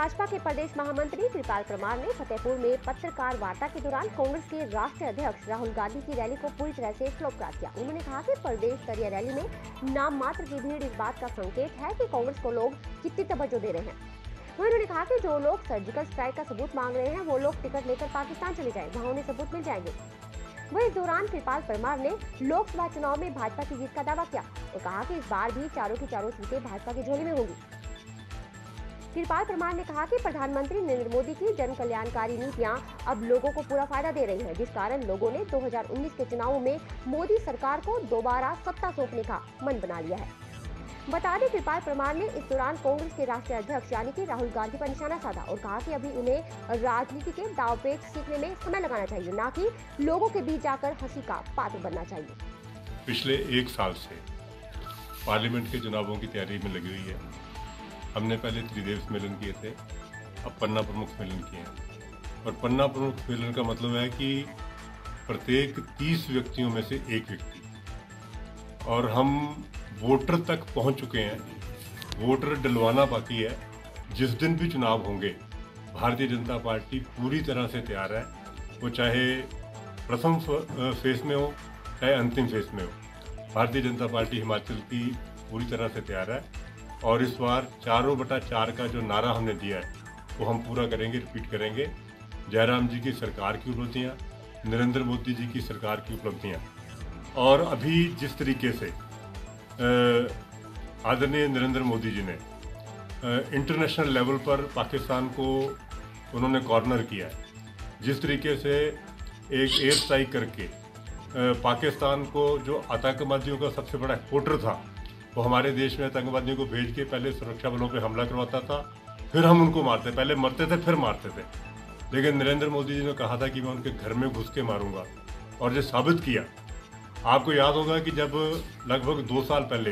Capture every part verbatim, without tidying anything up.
भाजपा के प्रदेश महामंत्री कृपाल परमार ने फतेहपुर में पत्रकार वार्ता के दौरान कांग्रेस के राष्ट्रीय अध्यक्ष राहुल गांधी की रैली को पूरी तरह से फ्लॉप करार किया। उन्होंने कहा कि प्रदेश स्तरीय रैली में नाम मात्र की भीड़ इस बात का संकेत है कि कांग्रेस को लोग कितनी तवज्जो दे रहे हैं। वहीं उन्होंने कहा कि जो लोग सर्जिकल स्ट्राइक का सबूत मांग रहे हैं वो लोग टिकट लेकर पाकिस्तान चले जाएं, वहां उन्हें सबूत मिल जाएंगे। वहीं इस दौरान कृपाल परमार ने लोकसभा चुनाव में भाजपा की जीत का दावा किया और कहा कि इस बार भी चारों की चारों सीटें भाजपा की झोली में होंगी। कृपाल परमार ने कहा कि प्रधानमंत्री नरेंद्र मोदी की जन कल्याणकारी नीतियां अब लोगों को पूरा फायदा दे रही है, जिस कारण लोगों ने दो हज़ार उन्नीस के चुनावों में मोदी सरकार को दोबारा सत्ता सौंपने का मन बना लिया है। बता दें, कृपाल परमार ने इस दौरान कांग्रेस के राष्ट्रीय अध्यक्ष यानी कि राहुल गांधी पर निशाना साधा और कहा कि अभी उन्हें राजनीति के दांवपेच सीखने में समय लगाना चाहिए, न कि लोगों के बीच जाकर हंसी का पात्र बनना चाहिए। पिछले एक साल से पार्लियामेंट के चुनावों की तैयारी में लगी हुई है। हमने पहले त्रिदेव सम्मेलन किए थे, अब पन्ना प्रमुख सम्मेलन किए हैं। और पन्ना प्रमुख सम्मेलन का मतलब है कि प्रत्येक तीस व्यक्तियों में से एक व्यक्ति, और हम वोटर तक पहुंच चुके हैं। वोटर डलवाना बाकी है। जिस दिन भी चुनाव होंगे, भारतीय जनता पार्टी पूरी तरह से तैयार है, वो चाहे प्रथम फेज में हो चाहे अंतिम फेज में हो। भारतीय जनता पार्टी हिमाचल की पूरी तरह से तैयार है और इस बार चारों बटा चार का जो नारा हमने दिया है वो हम पूरा करेंगे, रिपीट करेंगे। जयराम जी की सरकार की उपलब्धियाँ, नरेंद्र मोदी जी की सरकार की उपलब्धियाँ, और अभी जिस तरीके से आदरणीय नरेंद्र मोदी जी ने इंटरनेशनल लेवल पर पाकिस्तान को उन्होंने कॉर्नर किया है, जिस तरीके से एक एयर स्ट्राइक करके पाकिस्तान को जो आतंकवादियों का सबसे बड़ा हेडक्वार्टर था, वो हमारे देश में आतंकवादियों को भेज के पहले सुरक्षा बलों पे हमला करवाता था, फिर हम उनको मारते, पहले मरते थे फिर मारते थे। लेकिन नरेंद्र मोदी जी ने कहा था कि मैं उनके घर में घुस के मारूंगा, और जो साबित किया। आपको याद होगा कि जब लगभग दो साल पहले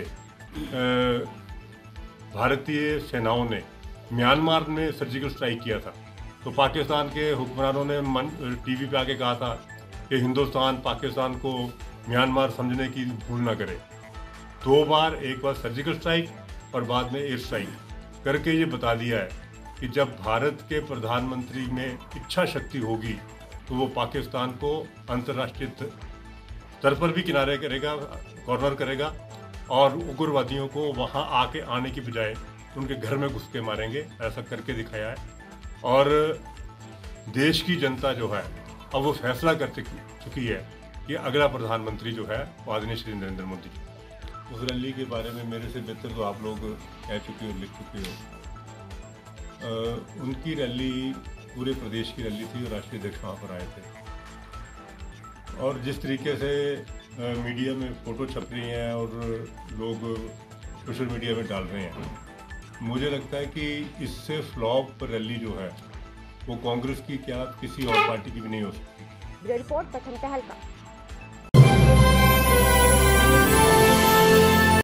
भारतीय सेनाओं ने म्यांमार में सर्जिकल स्ट्राइक किया था, तो पाकिस्तान के हुक्मरानों ने टीवी पे आके कहा था कि हिंदुस्तान पाकिस्तान को म्यांमार समझने की भूल ना करे। दो बार, एक बार सर्जिकल स्ट्राइक और बाद में एयर स्ट्राइक करके ये बता दिया है कि जब भारत के प्रधानमंत्री में इच्छा शक्ति होगी तो वो पाकिस्तान को अंतर्राष्ट्रीय स्तर पर भी किनारे करेगा, कॉर्नर करेगा, और उग्रवादियों को वहाँ आके आने की बजाय उनके घर में घुस के मारेंगे। ऐसा करके दिखाया है। और देश की जनता जो है अब वो फैसला कर चुकी है कि अगला प्रधानमंत्री जो है वो आदरणीय श्री नरेंद्र मोदी जी। उस रैली के बारे में मेरे से बेहतर तो आप लोग कह चुके हो, लिख चुके हो। आ, उनकी रैली पूरे प्रदेश की रैली थी और राष्ट्रीय अध्यक्ष वहाँ पर आए थे। और जिस तरीके से आ, मीडिया में फ़ोटो छप रही हैं और लोग सोशल मीडिया में डाल रहे हैं, मुझे लगता है कि इससे फ्लॉप रैली जो है वो कांग्रेस की क्या किसी और पार्टी की भी नहीं हो सकती। रिपोर्ट प्रथम पहल का।